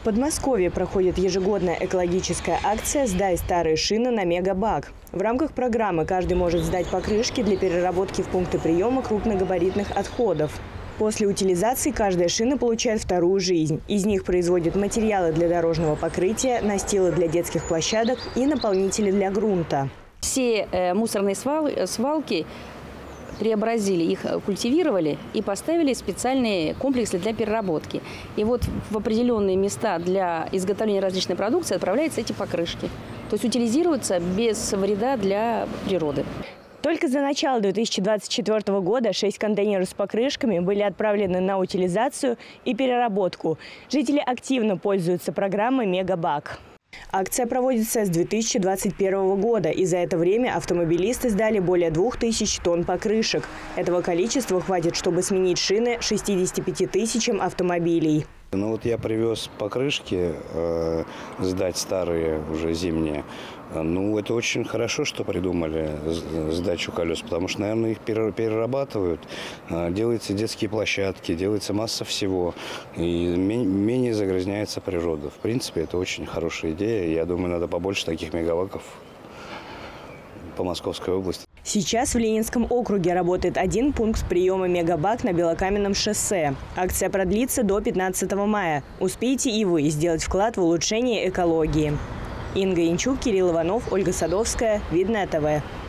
В Подмосковье проходит ежегодная экологическая акция «Сдай старые шины на Мегабак». В рамках программы каждый может сдать покрышки для переработки в пункты приема крупногабаритных отходов. После утилизации каждая шина получает вторую жизнь. Из них производят материалы для дорожного покрытия, настилы для детских площадок и наполнители для грунта. Все мусорные свалки преобразили, их культивировали и поставили специальные комплексы для переработки. И вот в определенные места для изготовления различной продукции отправляются эти покрышки. То есть утилизируются без вреда для природы. Только за начало 2024 года 6 контейнеров с покрышками были отправлены на утилизацию и переработку. Жители активно пользуются программой «Мегабак». Акция проводится с 2021 года, и за это время автомобилисты сдали более 2000 тонн покрышек. Этого количества хватит, чтобы сменить шины 65 тысячам автомобилей. Ну вот я привез покрышки, сдать старые, уже зимние. Ну, это очень хорошо, что придумали сдачу колес, потому что, наверное, их перерабатывают. Делаются детские площадки, делается масса всего. И менее загрязняется природа. В принципе, это очень хорошая идея. Я думаю, надо побольше таких мегабаков по Московской области. Сейчас в Ленинском округе работает один пункт приема «Мегабак» на Белокаменном шоссе. Акция продлится до 15 мая. Успейте и вы сделать вклад в улучшение экологии. Инга Янчук, Кирилл Иванов, Ольга Садовская. Видное ТВ.